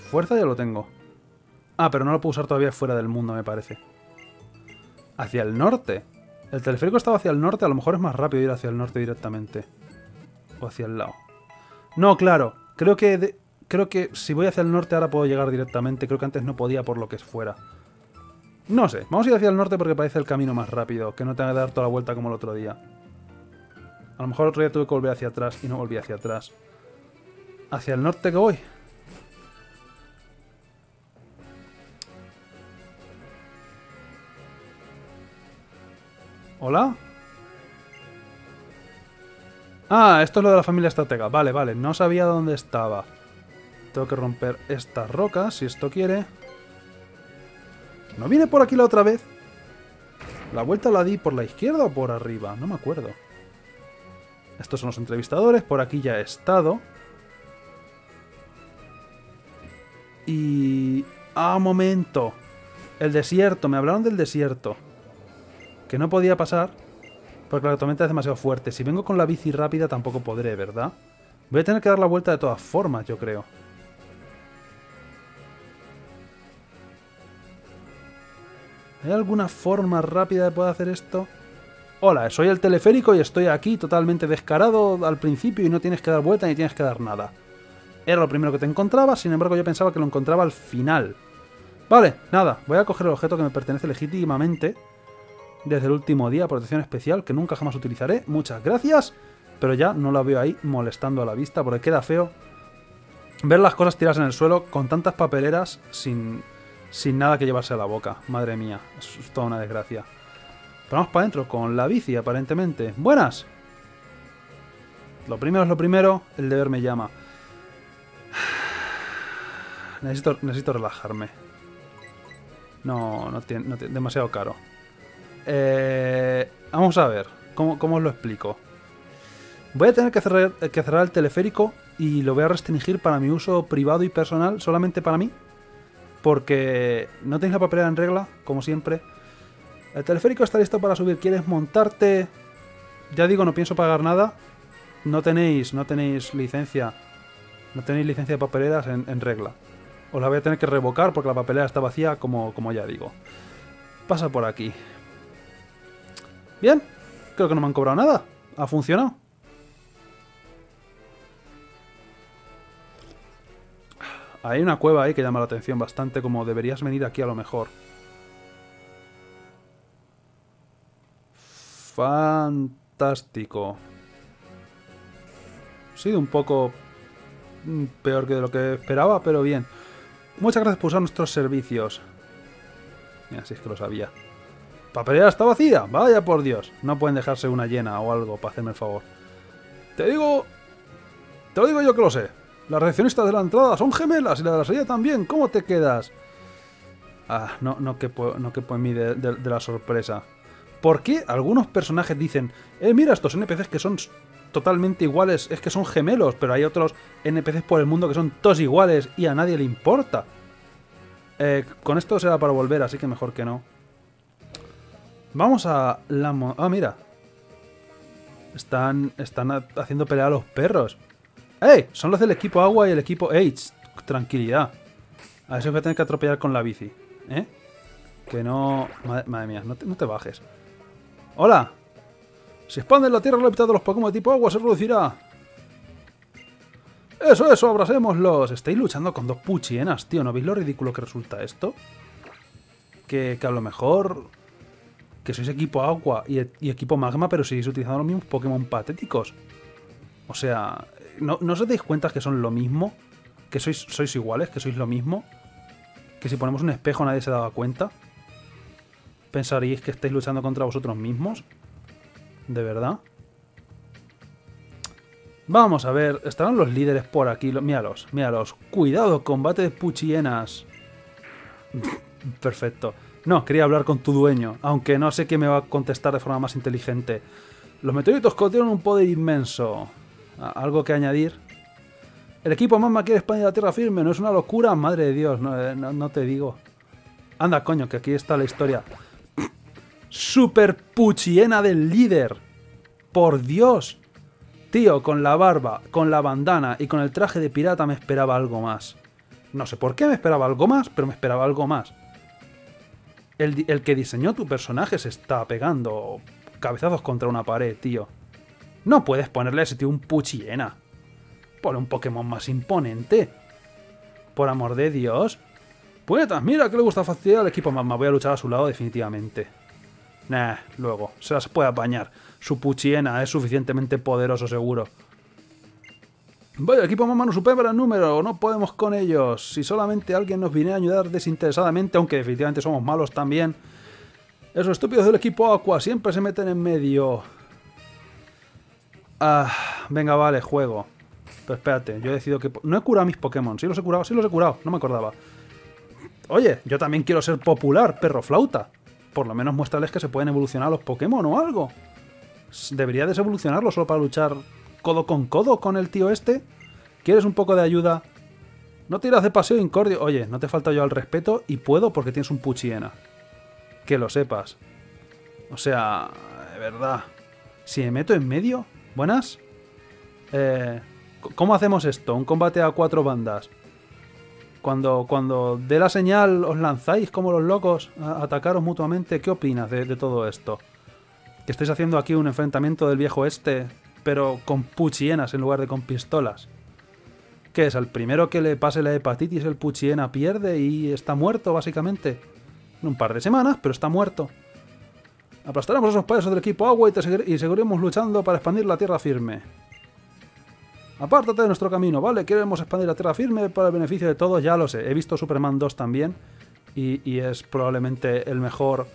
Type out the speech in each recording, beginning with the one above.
Fuerza ya lo tengo. Ah, pero no lo puedo usar todavía fuera del mundo, me parece. Hacia el norte. El teleférico estaba hacia el norte, a lo mejor es más rápido ir hacia el norte directamente. O hacia el lado. No, claro. Creo que si voy hacia el norte ahora puedo llegar directamente. Creo que antes no podía por lo que fuera. No sé. Vamos a ir hacia el norte porque parece el camino más rápido. Que no tenga que dar toda la vuelta como el otro día. A lo mejor el otro día tuve que volver hacia atrás y no volví hacia atrás. ¿Hacia el norte que voy? ¿Hola? Ah, esto es lo de la familia estratega. Vale, vale. No sabía dónde estaba. Tengo que romper estas rocas, si esto quiere. ¿No viene por aquí la otra vez? ¿La vuelta la di por la izquierda o por arriba? No me acuerdo. Estos son los entrevistadores. Por aquí ya he estado. Y... ¡ah, momento! El desierto. Me hablaron del desierto. Que no podía pasar porque la tormenta es demasiado fuerte. Si vengo con la bici rápida tampoco podré, ¿verdad? Voy a tener que dar la vuelta de todas formas, yo creo. ¿Hay alguna forma rápida de poder hacer esto? Hola, soy el teleférico y estoy aquí totalmente descarado al principio y no tienes que dar vuelta ni tienes que dar nada. Era lo primero que te encontraba, sin embargo yo pensaba que lo encontraba al final. Vale, nada, voy a coger el objeto que me pertenece legítimamente desde el último día, protección especial, que nunca jamás utilizaré. Muchas gracias, pero ya no la veo ahí molestando a la vista porque queda feo ver las cosas tiradas en el suelo con tantas papeleras sin nada que llevarse a la boca. Madre mía, es toda una desgracia. Pero vamos para adentro con la bici, aparentemente. ¡Buenas! Lo primero es lo primero, el deber me llama. Necesito relajarme. No tiene demasiado caro. Vamos a ver, ¿cómo os lo explico? Voy a tener que cerrar el teleférico y lo voy a restringir para mi uso privado y personal, solamente para mí. Porque no tenéis la papelera en regla, como siempre. El teleférico está listo para subir. ¿Quieres montarte? Ya digo, no pienso pagar nada. No tenéis licencia. No tenéis licencia de papeleras en regla. Os la voy a tener que revocar porque la papelera está vacía, como ya digo. Pasa por aquí. Bien. Creo que no me han cobrado nada. Ha funcionado. Hay una cueva ahí que llama la atención bastante, como deberías venir aquí a lo mejor. Fantástico. Ha sido un poco peor que de lo que esperaba, pero bien. Muchas gracias por usar nuestros servicios. Mira, si es que lo sabía. ¿Papelera está vacía? Vaya por Dios. No pueden dejarse una llena o algo para hacerme el favor. Te lo digo yo que lo sé. Las recepcionistas de la entrada son gemelas y la de la salida también. ¿Cómo te quedas? Ah, no quepo en mí de la sorpresa. ¿Por qué algunos personajes dicen mira, estos NPCs que son totalmente iguales, es que son gemelos, pero hay otros NPCs por el mundo que son todos iguales y a nadie le importa? Con esto será para volver, así que mejor que no. Vamos a la... ah, mira. Están haciendo pelear a los perros. ¡Ey! Son los del equipo agua y el equipo H. Tranquilidad. A ver si voy a tener que atropellar con la bici. ¿Eh? Que no... Madre mía, no te bajes. ¡Hola! Si expandes la tierra, la hábitat de los Pokémon de tipo agua se reducirá. ¡Eso! ¡Abrasémoslos! Estáis luchando con dos puchienas, tío. ¿No veis lo ridículo que resulta esto? Que a lo mejor... Que sois equipo agua y equipo magma, pero seguís utilizando los mismos Pokémon patéticos. O sea... ¿No os dais cuenta que son lo mismo? ¿Que sois iguales? ¿Que sois lo mismo? ¿Que si ponemos un espejo nadie se daba cuenta? ¿Pensaríais que estáis luchando contra vosotros mismos? ¿De verdad? Vamos a ver, estarán los líderes por aquí. Míralos. Cuidado, combate de puchienas. Perfecto. No, quería hablar con tu dueño, aunque no sé quién me va a contestar de forma más inteligente. Los meteoritos contienen un poder inmenso. ¿Algo que añadir? El equipo Magma quiere expandir la tierra firme, ¿no es una locura? Madre de Dios, no te digo. Anda, coño, que aquí está la historia. ¡Super puchiena del líder! ¡Por Dios! Tío, con la barba, con la bandana y con el traje de pirata me esperaba algo más. No sé por qué me esperaba algo más, pero me esperaba algo más. El que diseñó tu personaje se está pegando cabezazos contra una pared, tío. No puedes ponerle a ese tío un Poochyena. Ponle un Pokémon más imponente. Por amor de Dios. Puñetas, mira que le gusta fastidiar al equipo Magma. Voy a luchar a su lado definitivamente. Nah, luego. Se las puede apañar. Su Poochyena es suficientemente poderoso, seguro. Vaya, el equipo Magma no supera el número. No podemos con ellos. Si solamente alguien nos viene a ayudar desinteresadamente, aunque definitivamente somos malos también. Esos estúpidos del equipo Aqua siempre se meten en medio. Ah, venga, vale, juego. Pero espérate, yo he decidido que... No he curado a mis Pokémon. Sí los he curado. No me acordaba. Oye, yo también quiero ser popular, perro flauta. Por lo menos muéstrales que se pueden evolucionar los Pokémon o algo. Debería desevolucionarlo solo para luchar codo con el tío este. ¿Quieres un poco de ayuda? No tiras de paseo incordio. Oye, no te falta yo al respeto y puedo porque tienes un Poochyena. Que lo sepas. O sea, de verdad. Si me meto en medio... ¿Buenas? ¿Cómo hacemos esto? Un combate a 4 bandas. Cuando dé la señal, ¿os lanzáis como los locos a atacaros mutuamente? ¿Qué opinas de todo esto? Que estáis haciendo aquí un enfrentamiento del viejo este, pero con Poochyenas en lugar de con pistolas. ¿Qué es? Al primero que le pase la hepatitis, el Poochyena pierde y está muerto, básicamente. En un par de semanas, pero está muerto. Aplastaremos a esos payasos del equipo Agua y seguiremos luchando para expandir la tierra firme. Apártate de nuestro camino, ¿vale? Queremos expandir la tierra firme para el beneficio de todos, ya lo sé. He visto Superman 2 también y es probablemente el mejor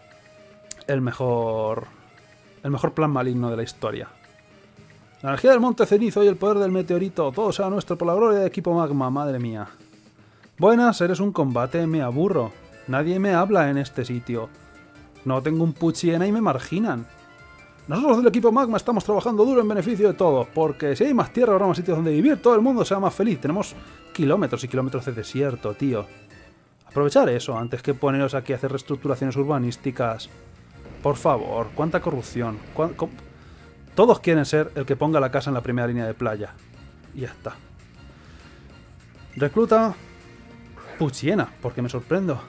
plan maligno de la historia. La energía del monte cenizo y el poder del meteorito, todo sea nuestro por la gloria del equipo Magma, madre mía. Buenas, eres un combate, me aburro. Nadie me habla en este sitio. No tengo un Poochyena y me marginan. Nosotros del equipo Magma estamos trabajando duro en beneficio de todos, porque si hay más tierra habrá más sitios donde vivir, todo el mundo será más feliz. Tenemos kilómetros y kilómetros de desierto, tío. Aprovechar eso antes que poneros aquí a hacer reestructuraciones urbanísticas. Por favor, cuánta corrupción. Todos quieren ser el que ponga la casa en la primera línea de playa. Y ya está. Recluta Poochyena, porque me sorprendo.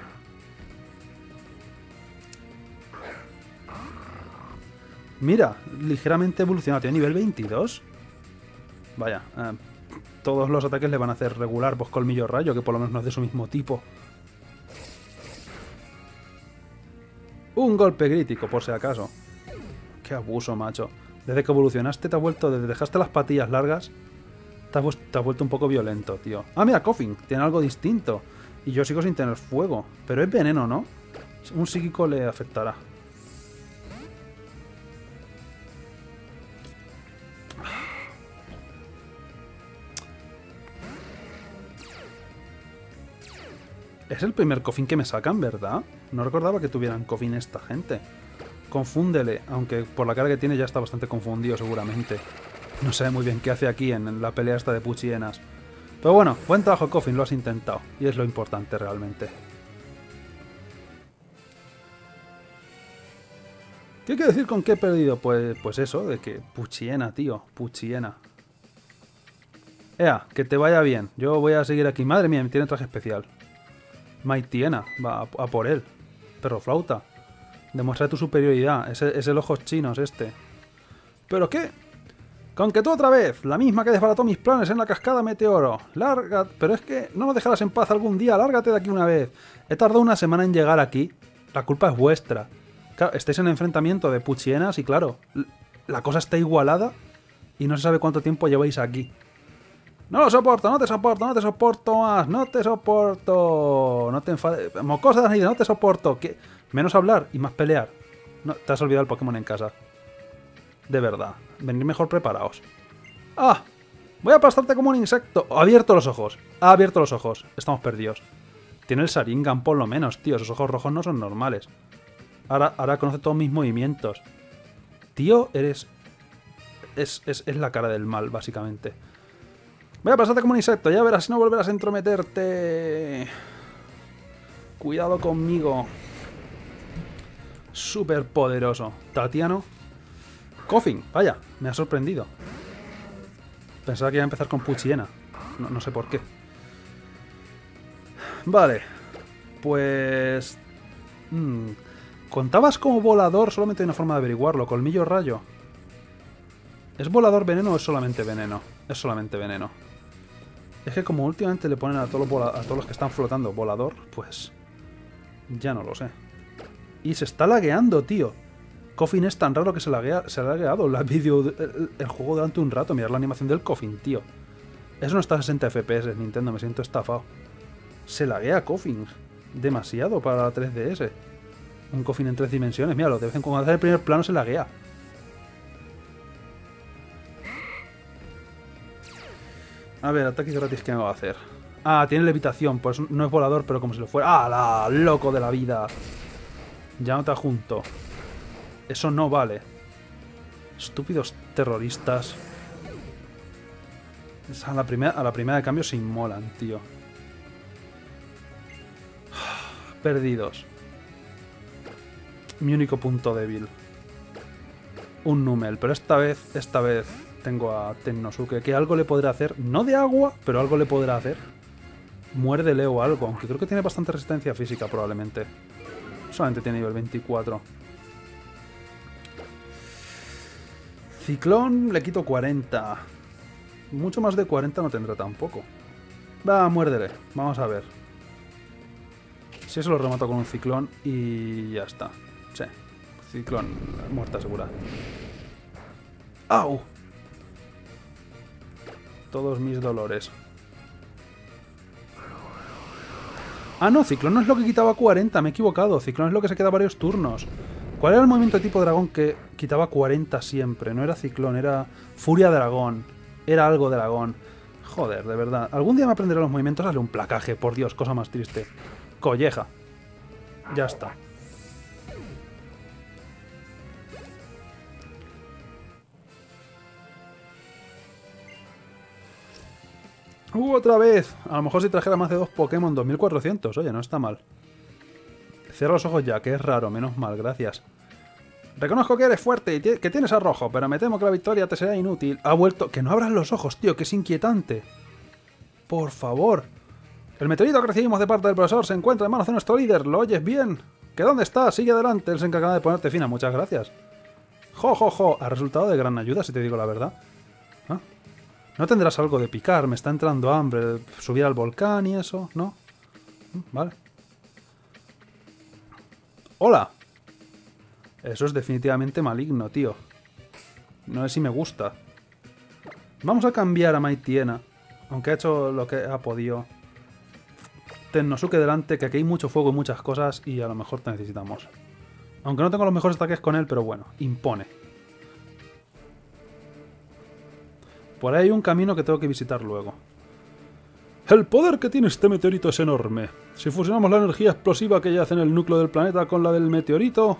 Mira, ligeramente evolucionado. ¿Tiene nivel 22? Vaya, todos los ataques le van a hacer regular, pues colmillo rayo, que por lo menos no es de su mismo tipo. Un golpe crítico, por si acaso. Qué abuso, macho. Desde que evolucionaste te has vuelto... Desde que dejaste las patillas largas, te has vuelto un poco violento, tío. Ah, mira, Koffing, tiene algo distinto. Y yo sigo sin tener fuego. Pero es veneno, ¿no? Un psíquico le afectará. Es el primer Koffing que me sacan, ¿verdad? No recordaba que tuvieran Koffing esta gente. Confúndele, aunque por la cara que tiene ya está bastante confundido seguramente. No sé muy bien qué hace aquí en la pelea esta de Poochyenas. Pero bueno, buen trabajo Koffing, lo has intentado. Y es lo importante realmente. ¿Qué quiere decir con qué he perdido? Pues eso, de que Poochyena, tío, Poochyena. Ea, que te vaya bien. Yo voy a seguir aquí. Madre mía, tiene traje especial. Mightyena, va a por él. Perro flauta. Demuestra tu superioridad. Es el ojos chinos este. ¿Pero qué? Con que tú otra vez. La misma que desbarató mis planes en la cascada Meteoro. Lárgate. Pero es que no nos dejarás en paz algún día. Lárgate de aquí una vez. He tardado una semana en llegar aquí. La culpa es vuestra. Claro, estáis en enfrentamiento de Poochyenas y claro, la cosa está igualada y no se sabe cuánto tiempo lleváis aquí. No lo soporto, no te soporto, no te soporto más, no te soporto. No te enfades. Mocosa de no te soporto. ¿Qué? Menos hablar y más pelear. No, te has olvidado el Pokémon en casa. De verdad. Venid mejor preparaos. ¡Ah! Voy a aplastarte como un insecto. Ha abierto los ojos. Ha abierto los ojos. Estamos perdidos. Tiene el Sharingan por lo menos, tío. Esos ojos rojos no son normales. Ahora conoce todos mis movimientos. Tío, eres... Es la cara del mal, básicamente. Voy a pasarte como un insecto, ya verás si no volverás a entrometerte. Cuidado conmigo. Súper poderoso. Tatiano. Koffing, vaya, me ha sorprendido. Pensaba que iba a empezar con Poochyena. No sé por qué. Vale. Pues... ¿Contabas como volador? Solamente hay una forma de averiguarlo. Colmillo rayo. ¿Es volador veneno o es solamente veneno? Es solamente veneno. Es que como últimamente le ponen a todos los que están flotando volador, pues... Ya no lo sé. Y se está lagueando, tío. Coffin es tan raro que se ha lagueado el juego durante un rato. Mirad la animación del Coffin, tío. Eso no está a 60 FPS, Nintendo. Me siento estafado. Se laguea Coffin. Demasiado para la 3DS. Un Coffin en 3 dimensiones. Míralo, de vez en cuando hace el primer plano se laguea. A ver, ataque gratis que me va a hacer. Ah, tiene levitación, pues no es volador, pero como si lo fuera. ¡Ah, la loco de la vida! Ya no te junto. Eso no vale. Estúpidos terroristas. A la primera de cambio se inmolan, tío. Perdidos. Mi único punto débil. Un Numel, pero esta vez tengo a Tennosuke, que algo le podrá hacer. No de agua, pero algo le podrá hacer. Muérdele o algo, aunque creo que tiene bastante resistencia física probablemente. Solamente tiene nivel 24. Ciclón le quito 40. Mucho más de 40 no tendrá tampoco. Va, muérdele. Vamos a ver. Si eso lo remato con un ciclón y ya está. Sí. Ciclón. Muerta segura. ¡Au! Todos mis dolores. Ah, no, Ciclón no es lo que quitaba 40, me he equivocado. Ciclón es lo que se queda varios turnos. ¿Cuál era el movimiento de tipo dragón que quitaba 40 siempre? No era Ciclón, era Furia Dragón. Era algo dragón. Joder, de verdad. Algún día me aprenderé los movimientos. Hazle un placaje, por Dios, cosa más triste. Colleja. Ya está. Otra vez. A lo mejor si trajera más de 2 Pokémon 2400. Oye, no está mal. Cierra los ojos ya, que es raro. Menos mal, gracias. Reconozco que eres fuerte y que tienes arrojo, pero me temo que la victoria te será inútil. Ha vuelto... Que no abras los ojos, tío, que es inquietante. Por favor. El meteorito que recibimos de parte del profesor se encuentra en manos de nuestro líder. ¿Lo oyes bien? ¿Que dónde está? Sigue adelante. Él se encargará de ponerte fina. Muchas gracias. Jo. Ha resultado de gran ayuda, si te digo la verdad. ¿Ah? ¿No tendrás algo de picar? Me está entrando hambre. Subir al volcán y eso, ¿no? Vale. ¡Hola! Eso es definitivamente maligno, tío. No sé si me gusta. Vamos a cambiar a Maitiena. Aunque ha hecho lo que ha podido. Tennosuke delante, que aquí hay mucho fuego y muchas cosas y a lo mejor te necesitamos. Aunque no tengo los mejores ataques con él, pero bueno, impone. Por ahí hay un camino que tengo que visitar luego. El poder que tiene este meteorito es enorme. Si fusionamos la energía explosiva que yace en el núcleo del planeta con la del meteorito...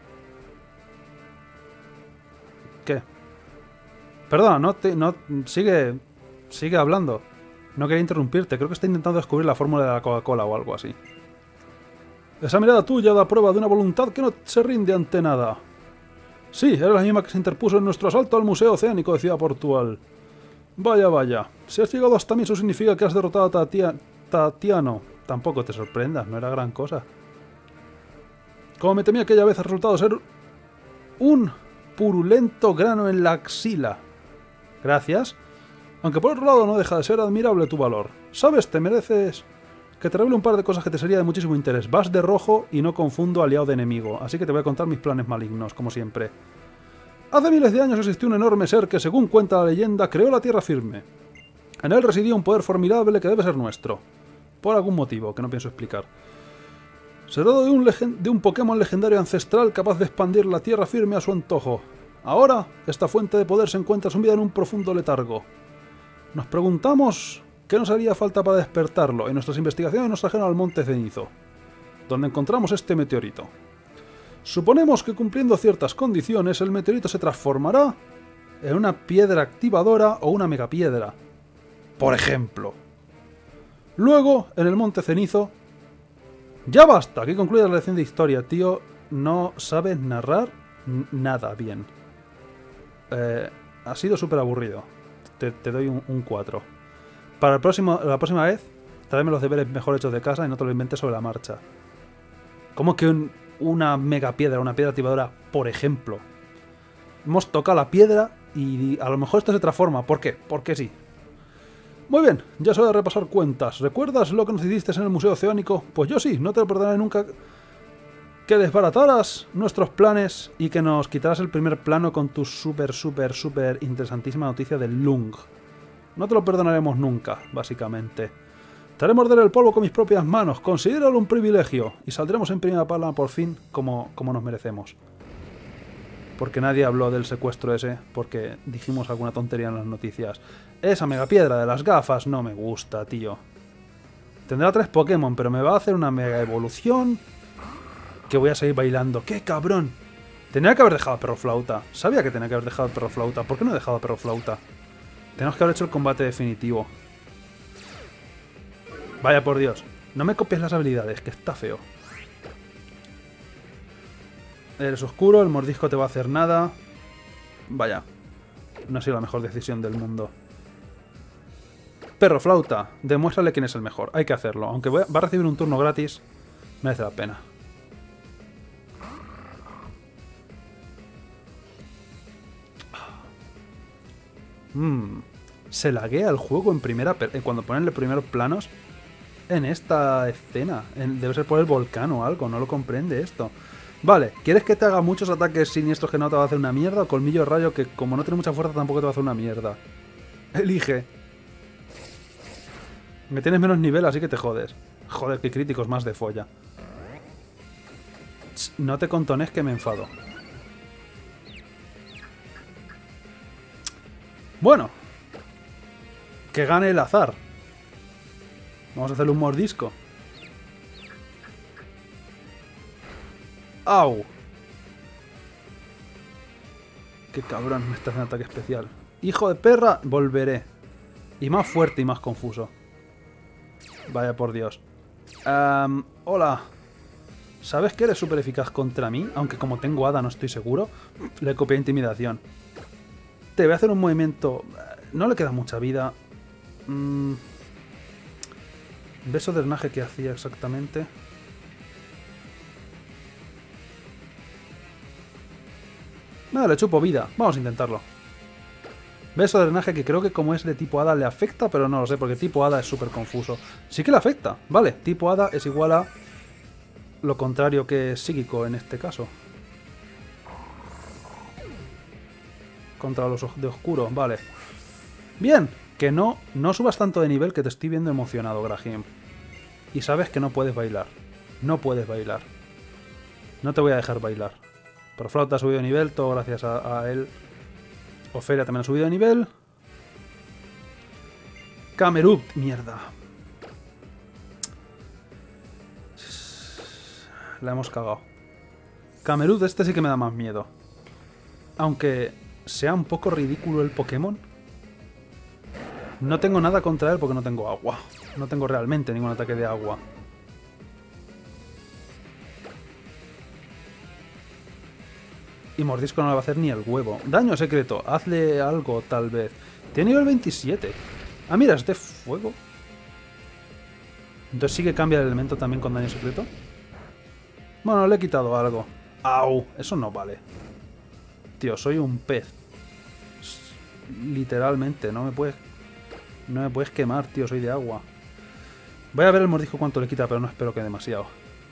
¿Qué? Perdona, sigue hablando. No quería interrumpirte, creo que está intentando descubrir la fórmula de la Coca-Cola o algo así. Esa mirada tuya da prueba de una voluntad que no se rinde ante nada. Sí, era la misma que se interpuso en nuestro asalto al Museo Oceánico de Ciudad Portual. Vaya. Si has llegado hasta mí, eso significa que has derrotado a Tatiano. Tampoco te sorprendas, no era gran cosa. Como me temía aquella vez, ha resultado ser un purulento grano en la axila. Gracias. Aunque por otro lado no deja de ser admirable tu valor. ¿Sabes? Te mereces que te revele un par de cosas que te sería de muchísimo interés. Vas de rojo y no confundo aliado de enemigo, así que te voy a contar mis planes malignos, como siempre. Hace miles de años existió un enorme ser que, según cuenta la leyenda, creó la tierra firme. En él residía un poder formidable que debe ser nuestro. Por algún motivo, que no pienso explicar. Se trata de un Pokémon legendario ancestral capaz de expandir la tierra firme a su antojo. Ahora, esta fuente de poder se encuentra sumida en un profundo letargo. Nos preguntamos qué nos haría falta para despertarlo, y nuestras investigaciones nos trajeron al Monte Cenizo, donde encontramos este meteorito. Suponemos que cumpliendo ciertas condiciones, el meteorito se transformará en una piedra activadora o una megapiedra. Por ejemplo. Luego, en el Monte Cenizo... ¡Ya basta! Aquí concluye la lección de historia, tío. No sabes narrar nada bien. Ha sido súper aburrido. Te doy un 4. Para la próxima vez, tráeme los deberes mejor hechos de casa y no te lo inventes sobre la marcha. ¿Cómo que una mega piedra, una piedra activadora, por ejemplo? Hemos tocado la piedra y a lo mejor esto se transforma. ¿Por qué? Porque sí. Muy bien, ya es hora de repasar cuentas. ¿Recuerdas lo que nos hiciste en el Museo Oceánico? Pues yo sí, no te lo perdonaré nunca que desbarataras nuestros planes y que nos quitaras el primer plano con tu súper interesantísima noticia del Lung. No te lo perdonaremos nunca, básicamente. Te haré morder el polvo con mis propias manos, considéralo un privilegio, y saldremos en primera plana por fin como nos merecemos. Porque nadie habló del secuestro ese, porque dijimos alguna tontería en las noticias. Esa megapiedra de las gafas no me gusta, tío. Tendrá 3 Pokémon, pero me va a hacer una mega evolución que voy a seguir bailando. ¡Qué cabrón! Tenía que haber dejado a Perroflauta. Sabía que tenía que haber dejado a Perroflauta. ¿Por qué no he dejado a Perroflauta? Tenemos que haber hecho el combate definitivo. Vaya por Dios. No me copies las habilidades, que está feo. Eres oscuro, el mordisco te va a hacer nada. Vaya. No ha sido la mejor decisión del mundo. Perroflauta, demuéstrale quién es el mejor. Hay que hacerlo. Aunque va a recibir un turno gratis, merece la pena. Se laguea el juego en primera... cuando ponen los primeros planos en esta escena. Debe ser por el volcán o algo, no lo comprende esto. Vale, ¿quieres que te haga muchos ataques siniestros que no te va a hacer una mierda? O colmillo rayo que como no tiene mucha fuerza tampoco te va a hacer una mierda. Elige. Me tienes menos nivel, así que te jodes. Joder, qué críticos más de folla. No te contones que me enfado. Bueno. Que gane el azar. Vamos a hacerle un mordisco. ¡Au! Qué cabrón, me está haciendo ataque especial. ¡Hijo de perra! Volveré. Y más fuerte y más confuso. Vaya por Dios. Hola. ¿Sabes que eres súper eficaz contra mí? Aunque como tengo hada no estoy seguro. Le copié intimidación. Te voy a hacer un movimiento... No le queda mucha vida. Beso de drenaje que hacía exactamente. Nada, le chupo vida. Vamos a intentarlo. Beso de drenaje que creo que como es de tipo hada le afecta, pero no lo sé, porque tipo hada es súper confuso. Sí que le afecta, vale. Tipo hada es igual a lo contrario que psíquico en este caso. Contra los de oscuro, vale. Bien, que no subas tanto de nivel que te estoy viendo emocionado, Graham. Y sabes que no puedes bailar. No puedes bailar. No te voy a dejar bailar. Perroflauta ha subido de nivel, todo gracias a él. Ofelia también ha subido de nivel. Camerupt, mierda. La hemos cagado. Camerupt, este sí que me da más miedo. Aunque sea un poco ridículo el Pokémon. No tengo nada contra él porque no tengo agua. No tengo realmente ningún ataque de agua. Y mordisco no le va a hacer ni el huevo. Daño secreto. Hazle algo, tal vez. Tiene nivel 27. Ah, mira, es de fuego. Entonces sí que cambia el elemento también con daño secreto. Bueno, le he quitado algo. ¡Au! Eso no vale. Tío, soy un pez. Literalmente, no me puedes quemar, tío, soy de agua. Voy a ver el mordisco cuánto le quita, pero no espero que demasiado.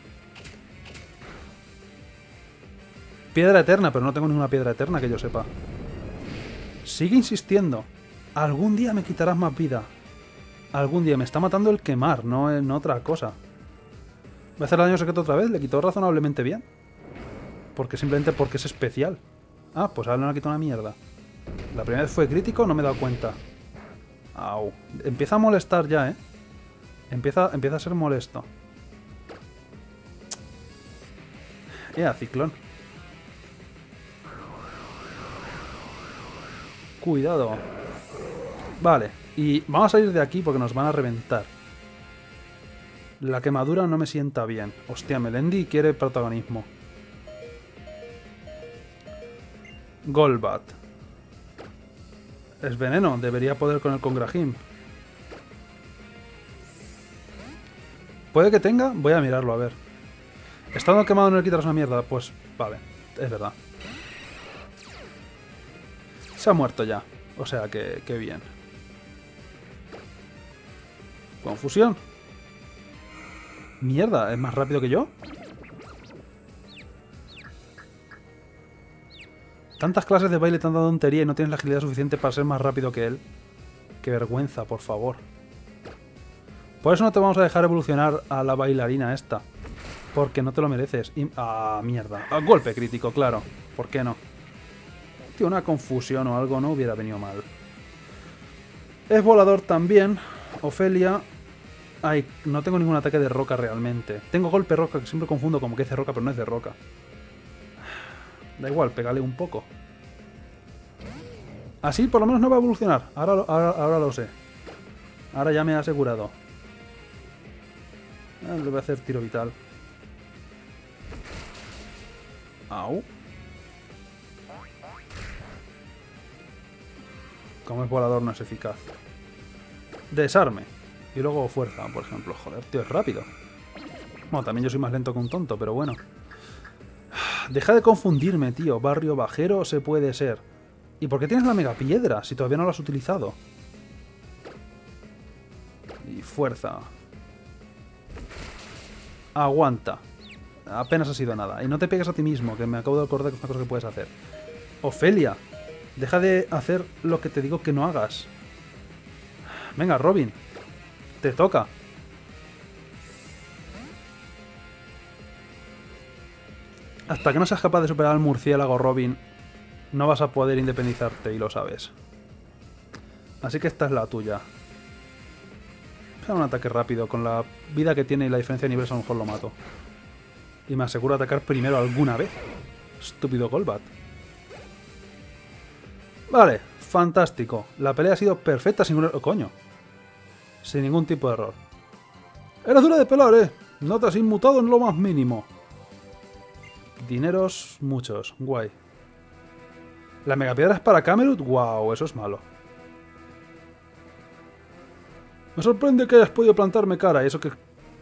Piedra eterna, pero no tengo ninguna piedra eterna que yo sepa. Sigue insistiendo. Algún día me quitarás más vida. Algún día me está matando el quemar, no en otra cosa. ¿Voy a hacer daño secreto otra vez? Le quitó razonablemente bien. Simplemente porque es especial. Ah, pues ahora no le quitado una mierda. La primera vez fue crítico, no me he dado cuenta. Au. Empieza a molestar ya, ¿eh? Empieza a ser molesto. Ciclón. Cuidado. Vale. Y vamos a salir de aquí porque nos van a reventar. La quemadura no me sienta bien. Hostia, Melendi quiere protagonismo. Golbat. Es veneno. Debería poder con el Congrahim. Puede que tenga, voy a mirarlo, a ver. Estando quemado no le quitas una mierda, pues vale, es verdad. Se ha muerto ya, o sea que bien. Confusión. Mierda, ¿es más rápido que yo? Tantas clases de baile, tanta tontería y no tienes la agilidad suficiente para ser más rápido que él. Qué vergüenza, por favor. Por eso no te vamos a dejar evolucionar a la bailarina esta. Porque no te lo mereces. Ah, mierda. Ah, golpe crítico, claro. ¿Por qué no? Tío, una confusión o algo no hubiera venido mal. Es volador también. Ofelia. Ay, no tengo ningún ataque de roca realmente. Tengo golpe roca, que siempre confundo como que es de roca, pero no es de roca. Da igual, pégale un poco. Así por lo menos no va a evolucionar. Ahora lo sé. Ahora ya me he asegurado. Le voy a hacer tiro vital. Au. Como es volador no es eficaz. Desarme. Y luego fuerza, por ejemplo. Joder, tío, es rápido. Bueno, también yo soy más lento que un tonto, pero bueno. Deja de confundirme, tío. Barrio bajero se puede ser. ¿Y por qué tienes la mega piedra si todavía no la has utilizado? Y fuerza. Aguanta. Apenas ha sido nada. Y no te pegues a ti mismo, que me acabo de acordar que es una cosa que puedes hacer. Ofelia, deja de hacer lo que te digo que no hagas. Venga, Robin. Te toca. Hasta que no seas capaz de superar al murciélago, Robin, no vas a poder independizarte, y lo sabes. Así que esta es la tuya. Un ataque rápido. Con la vida que tiene y la diferencia de niveles a lo mejor lo mato. Y me aseguro atacar primero alguna vez. Estúpido Golbat. Vale, fantástico. La pelea ha sido perfecta sin ningún... coño. Sin ningún tipo de error. Eres dura de pelar, No te has inmutado en lo más mínimo. Dineros muchos. Guay. ¿La megapiedra es para Camelot? Wow, eso es malo. Me sorprende que hayas podido plantarme cara. Y eso que...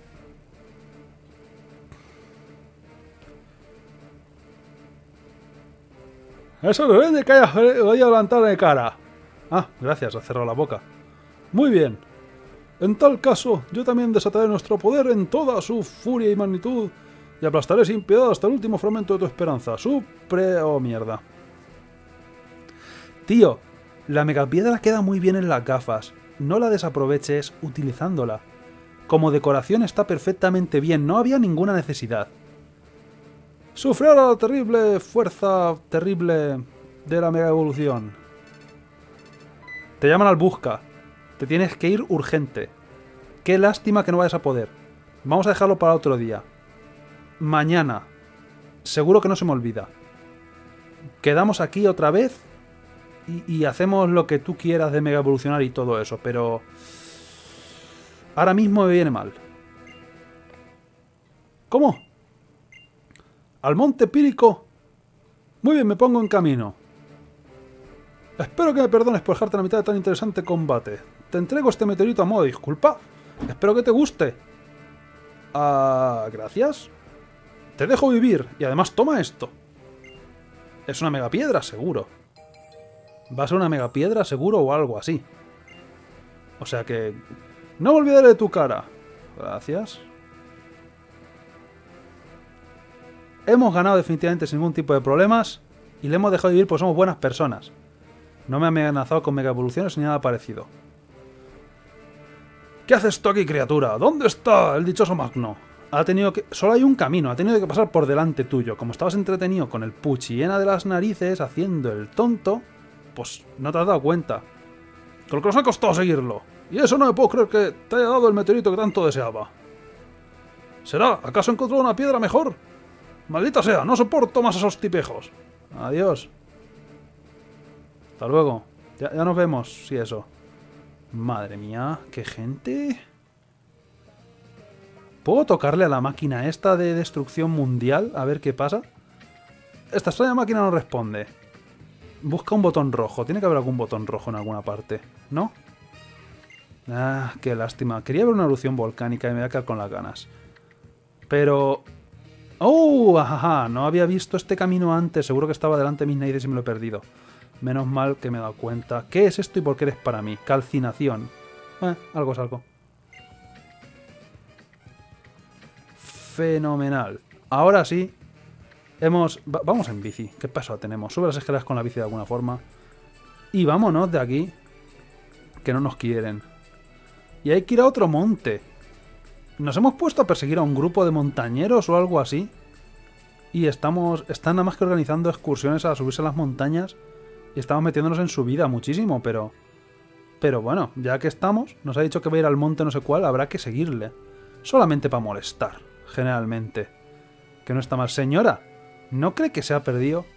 Me sorprende que hayas podido plantarme cara. Ah, gracias, has cerrado la boca. Muy bien. En tal caso, yo también desataré nuestro poder en toda su furia y magnitud y aplastaré sin piedad hasta el último fragmento de tu esperanza. Oh, mierda. Tío, la megapiedra queda muy bien en las gafas. No la desaproveches utilizándola. Como decoración está perfectamente bien, no había ninguna necesidad. Sufrir la terrible fuerza terrible de la mega evolución. Te llaman al busca. Te tienes que ir urgente. Qué lástima que no vayas a poder. Vamos a dejarlo para otro día. Mañana. Seguro que no se me olvida. Quedamos aquí otra vez y hacemos lo que tú quieras de mega evolucionar y todo eso, pero... ahora mismo me viene mal. ¿Cómo? ¿Al Monte Pírico? Muy bien, me pongo en camino. Espero que me perdones por dejarte en la mitad de tan interesante combate. Te entrego este meteorito a modo de disculpa. Espero que te guste. Ah, gracias. Te dejo vivir y además toma esto. Es una megapiedra, seguro. Va a ser una megapiedra, seguro, o algo así. O sea que... no me olvidaré de tu cara. Gracias. Hemos ganado definitivamente sin ningún tipo de problemas y le hemos dejado vivir porque somos buenas personas. No me ha amenazado con mega evoluciones ni nada parecido. ¿Qué haces tú aquí, criatura? ¿Dónde está el dichoso Magno? Ha tenido que... solo hay un camino, ha tenido que pasar por delante tuyo. Como estabas entretenido con el puchillena de las narices haciendo el tonto, pues no te has dado cuenta. Con lo que nos ha costado seguirlo. Y eso no me puedo creer que te haya dado el meteorito que tanto deseaba. ¿Será? ¿Acaso encontró una piedra mejor? Maldita sea, no soporto más esos tipejos. Adiós. Hasta luego. Ya nos vemos, si eso. Madre mía, qué gente. ¿Puedo tocarle a la máquina esta de destrucción mundial? A ver qué pasa. Esta extraña máquina no responde. Busca un botón rojo. Tiene que haber algún botón rojo en alguna parte, ¿no? Ah, qué lástima. Quería ver una erupción volcánica y me voy a quedar con las ganas. Pero... ¡Oh! Ajaja, no había visto este camino antes. Seguro que estaba delante de mis narices y me lo he perdido. Menos mal que me he dado cuenta. ¿Qué es esto y por qué eres para mí? Calcinación. Algo es algo. Fenomenal. Ahora sí. Vamos en bici. ¿Qué paso tenemos? Sube las escaleras con la bici de alguna forma. Y vámonos de aquí. Que no nos quieren. Y hay que ir a otro monte. Nos hemos puesto a perseguir a un grupo de montañeros o algo así. Y están nada más que organizando excursiones a subirse a las montañas. Y estamos metiéndonos en su vida muchísimo, pero bueno, ya que estamos, nos ha dicho que va a ir al monte no sé cuál, habrá que seguirle. Solamente para molestar, generalmente. Que no está mal. Señora, ¿no cree que se ha perdido?